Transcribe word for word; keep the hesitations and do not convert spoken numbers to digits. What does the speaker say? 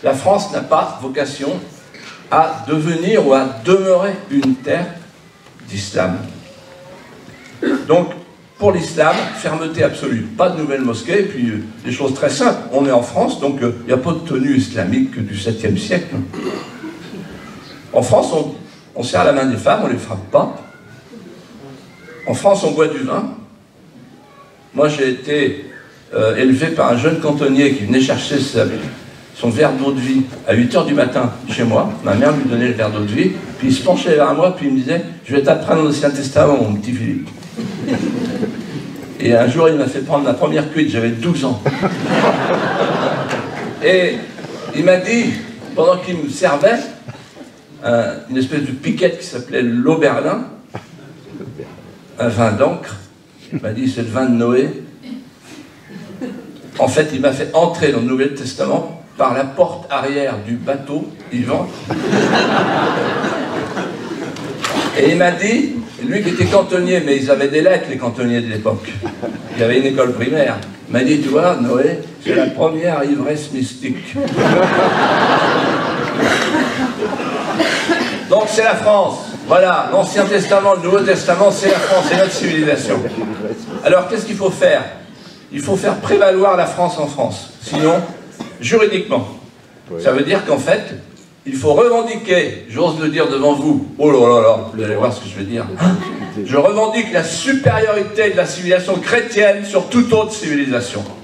La France n'a pas vocation à devenir ou à demeurer une terre d'islam. Donc, pour l'islam, fermeté absolue. Pas de nouvelles mosquées, et puis euh, des choses très simples. On est en France, donc il euh, n'y a pas de tenue islamique du septième siècle. En France, on, on serre la main des femmes, on ne les frappe pas. En France, on boit du vin. Moi, j'ai été euh, élevé par un jeune cantonnier qui venait chercher sa, son verre d'eau de vie à huit heures du matin chez moi. Ma mère lui donnait le verre d'eau de vie, puis il se penchait vers moi, puis il me disait « Je vais t'apprendre l'Ancien Testament, mon petit Philippe. » Et un jour, il m'a fait prendre ma première cuite, j'avais douze ans. Et il m'a dit, pendant qu'il me servait, un, une espèce de piquette qui s'appelait l'Oberlin, un vin d'encre, il m'a dit, c'est le vin de Noé. En fait, il m'a fait entrer dans le Nouveau Testament par la porte arrière du bateau Yvan. Et il m'a dit, lui qui était cantonnier, mais ils avaient des lettres, les cantonniers de l'époque. Il y avait une école primaire. Il m'a dit, tu vois, Noé, c'est la première ivresse mystique. Donc c'est la France. Voilà, l'Ancien Testament, le Nouveau Testament, c'est la France, c'est notre civilisation. Alors qu'est-ce qu'il faut faire? Il faut faire prévaloir la France en France. Sinon, juridiquement, ça veut dire qu'en fait, il faut revendiquer, j'ose le dire devant vous, oh là là là, vous allez voir ce que je veux dire, je revendique la supériorité de la civilisation chrétienne sur toute autre civilisation.